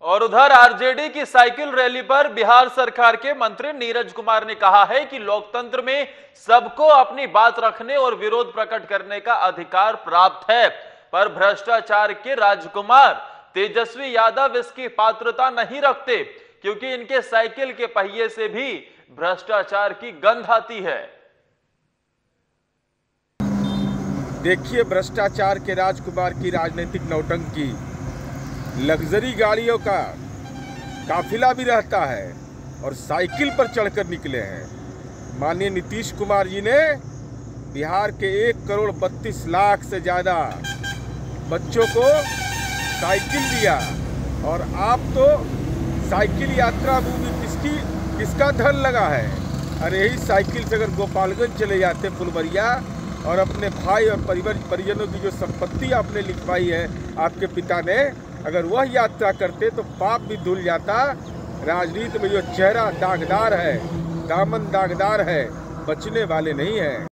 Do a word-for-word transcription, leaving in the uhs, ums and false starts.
और उधर आरजेडी की साइकिल रैली पर बिहार सरकार के मंत्री नीरज कुमार ने कहा है कि लोकतंत्र में सबको अपनी बात रखने और विरोध प्रकट करने का अधिकार प्राप्त है, पर भ्रष्टाचार के राजकुमार तेजस्वी यादव इसकी पात्रता नहीं रखते, क्योंकि इनके साइकिल के पहिए से भी भ्रष्टाचार की गंध आती है। देखिए, भ्रष्टाचार के राजकुमार की राजनीतिक नौटंकी, लग्जरी गाड़ियों का काफिला भी रहता है और साइकिल पर चढ़कर निकले हैं। माननीय नीतीश कुमार जी ने बिहार के एक करोड़ बत्तीस लाख से ज़्यादा बच्चों को साइकिल दिया, और आप तो साइकिल यात्रा मूवी किसकी किसका धन लगा है? अरे यही साइकिल से अगर गोपालगंज चले जाते फुलवरिया, और अपने भाई और परिवार परिजनों की जो संपत्ति आपने लिखवाई है आपके पिता ने, अगर वह यात्रा करते तो पाप भी धुल जाता। राजनीति में जो चेहरा दागदार है, दामन दागदार है, बचने वाले नहीं है।